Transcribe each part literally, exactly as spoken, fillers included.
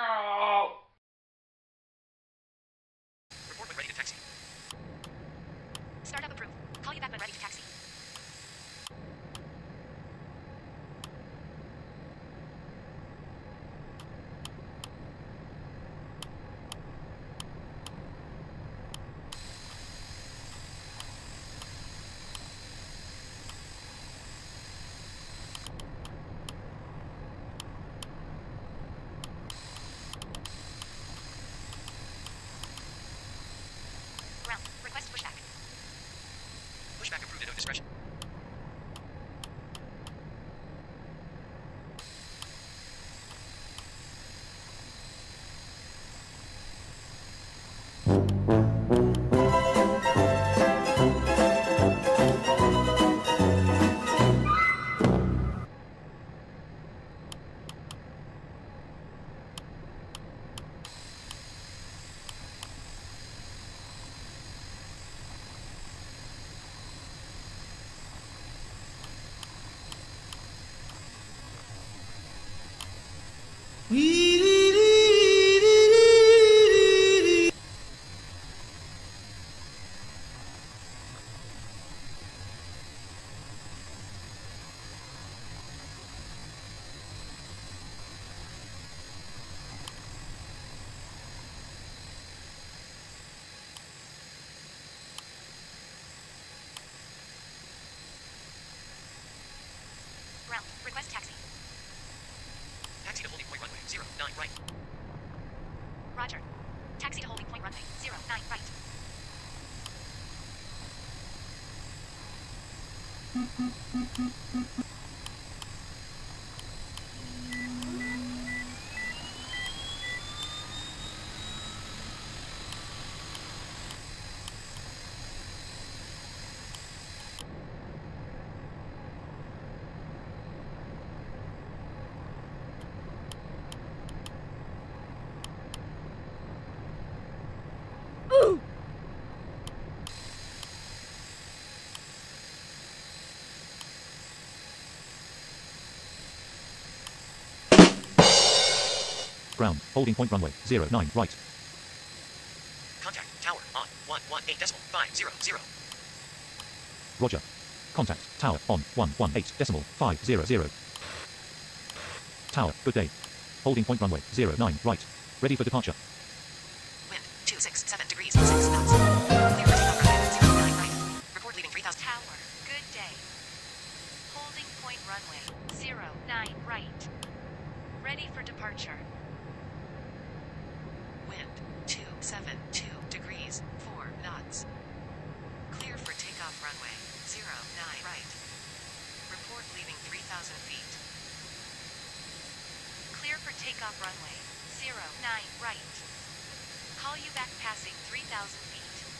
Report when ready to taxi. Startup approved. Call you back when ready to taxi. Ground. Request pushback. Pushback approved at no discretion. Ground. Request taxi. Taxi to holding point runway. Zero nine right. Roger. Taxi to holding point runway. Zero nine right. Ground, holding point runway, zero nine right. Contact tower on one one eight decimal five zero zero. Roger. Contact, tower, on, one one eight decimal five zero zero. Tower, good day. Holding point runway, zero nine right. Ready for departure. Wind two six seven degrees six knots. Clear for takeoff runway zero nine right. Report leaving three thousand. Tower. Good day. Holding point runway. Zero nine right. Ready for departure. Wind two seven two degrees four knots. Clear for takeoff runway zero nine right. Report leaving three thousand feet. Clear for takeoff runway. Zero nine right. Call you back passing three thousand feet.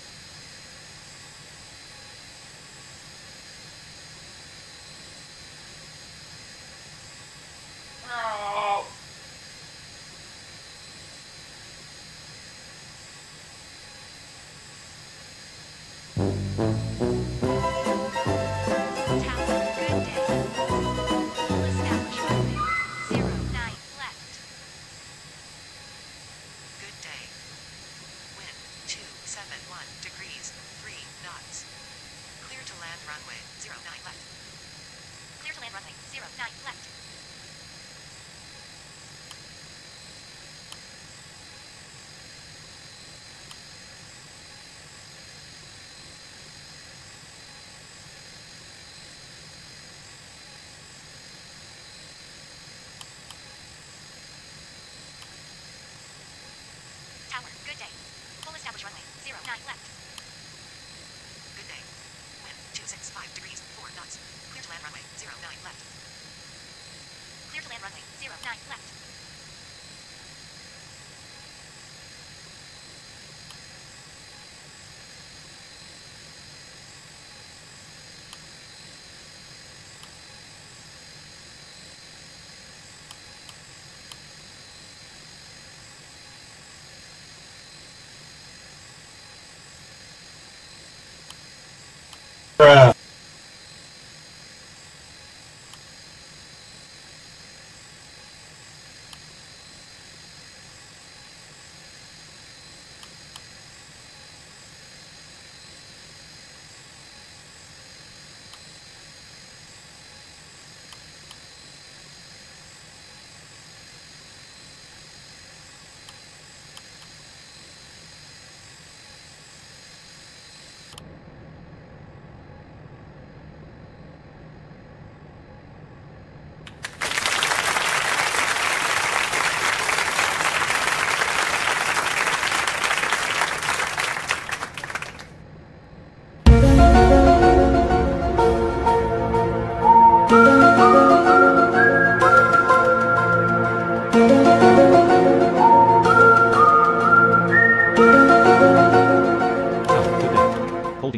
Tower, good day. Full established runway. Zero nine left. Good day. Wind two seven one degrees three knots. Clear to land runway zero nine left. Clear to land runway. Zero nine left. Tower, good day. Full established runway. Zero nine left. Good day. Wind two six five degrees four knots. Clear to land runway zero nine left. Clear to land runway. Zero nine left. Bruh.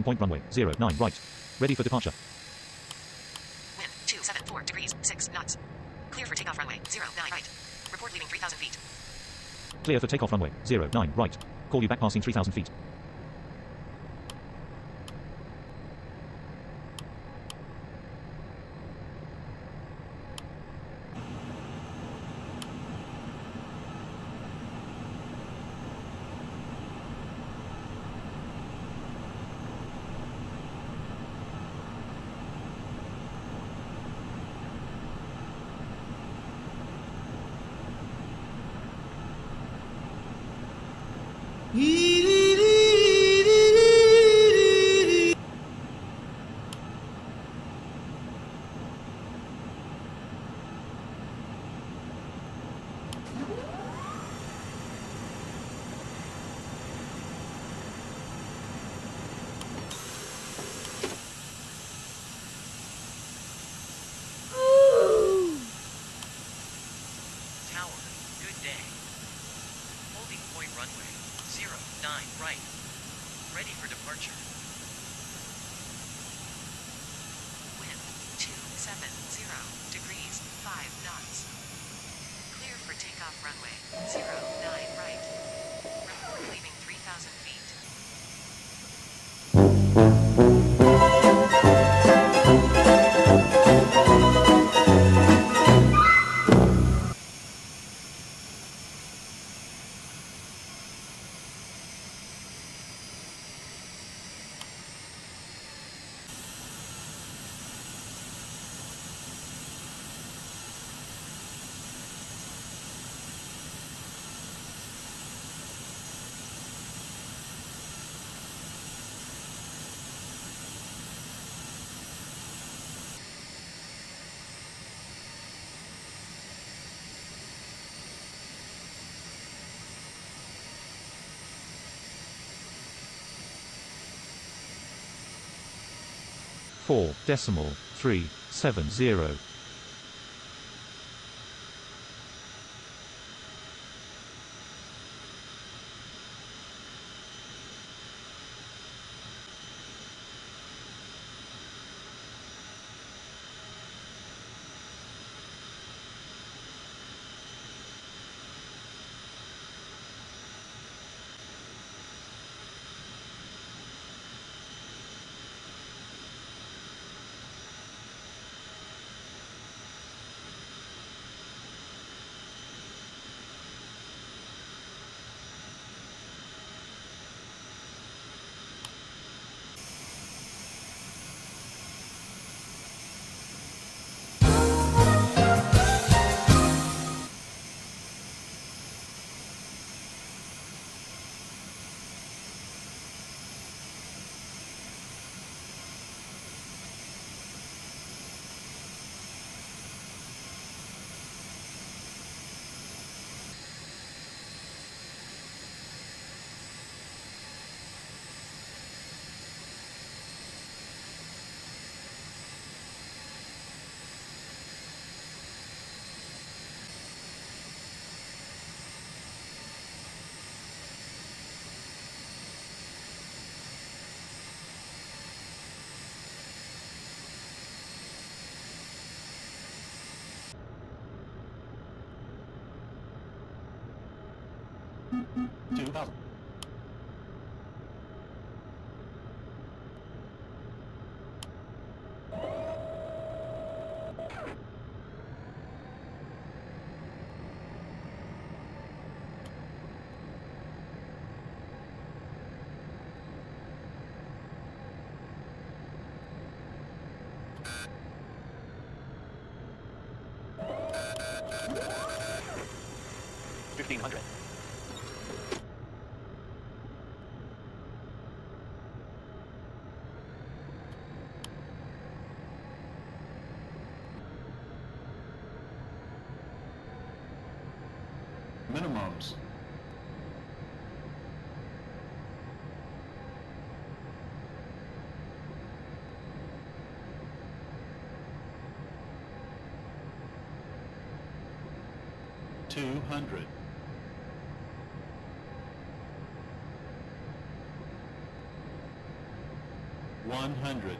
Holding point runway, zero nine right. Ready for departure. Wind, two seven four degrees, six knots. Clear for takeoff runway, zero nine right. Report leaving three thousand feet. Clear for takeoff runway, zero nine right. Call you back passing three thousand feet. Tower, good day. Holding point runway, zero nine right. Ready for departure. Wind, two seven zero degrees, five knots. Clear for takeoff runway, zero nine right. Report leaving three thousand feet. Four decimal three seven zero. two thousand. Fifteen hundred. Minimums. Two hundred. one hundred.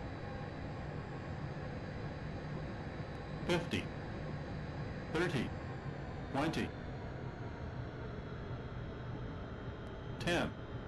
Fifty. Thirty. Twenty. Ten.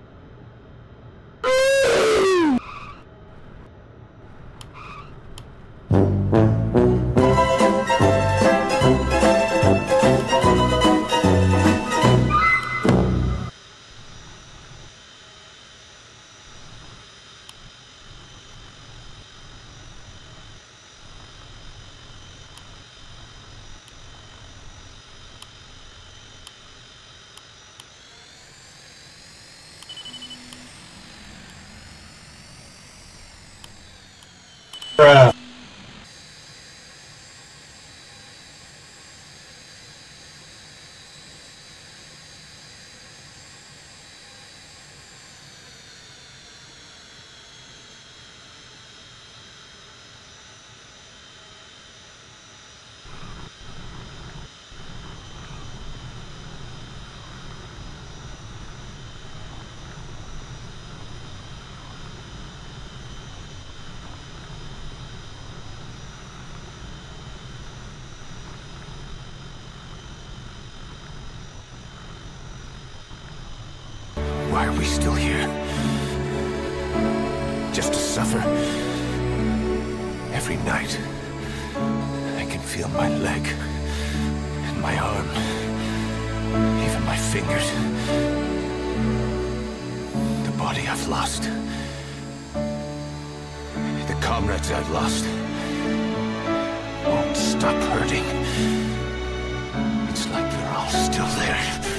Why are we still here? Just to suffer? Every night, I can feel my leg, and my arm, even my fingers. The body I've lost. The comrades I've lost. Won't stop hurting. It's like they're all still there.